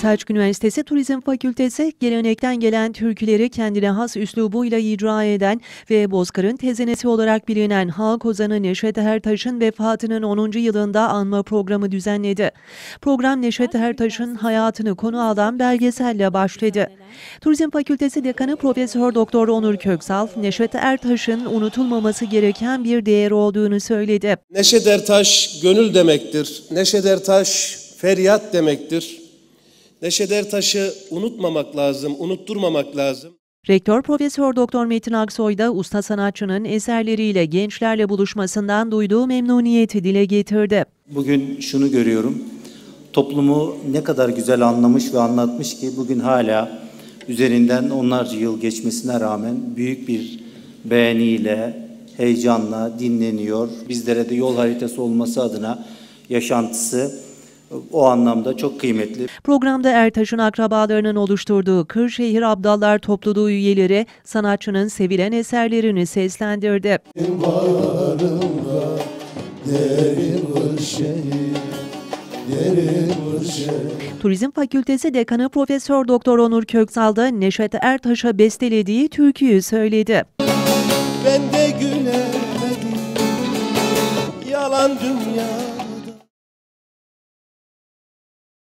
Selçuk Üniversitesi Turizm Fakültesi, gelenekten gelen türküleri kendine has üslubuyla icra eden ve Bozkır'ın tezenesi olarak bilinen halk ozanı Neşet Ertaş'ın vefatının 10. yılında anma programı düzenledi. Program Neşet Ertaş'ın hayatını konu alan belgeselle başladı. Turizm Fakültesi Dekanı Profesör Doktor Onur Köksal, Neşet Ertaş'ın unutulmaması gereken bir değer olduğunu söyledi. Neşet Ertaş gönül demektir. Neşet Ertaş feryat demektir. Neşet Ertaş'ı unutmamak lazım, unutturmamak lazım. Rektör Profesör Doktor Metin Aksoy da usta sanatçının eserleriyle gençlerle buluşmasından duyduğu memnuniyeti dile getirdi. Bugün şunu görüyorum, toplumu ne kadar güzel anlamış ve anlatmış ki bugün hala üzerinden onlarca yıl geçmesine rağmen büyük bir beğeniyle, heyecanla dinleniyor. Bizlere de yol haritası olması adına yaşantısı o anlamda çok kıymetli. Programda Ertaş'ın akrabalarının oluşturduğu Kırşehir Abdallar topluluğu üyeleri sanatçının sevilen eserlerini seslendirdi. Turizm Fakültesi Dekanı Profesör Doktor Onur Köksal da Neşet Ertaş'a bestelediği türküyü söyledi. Ben de gülemedim, yalan dünya.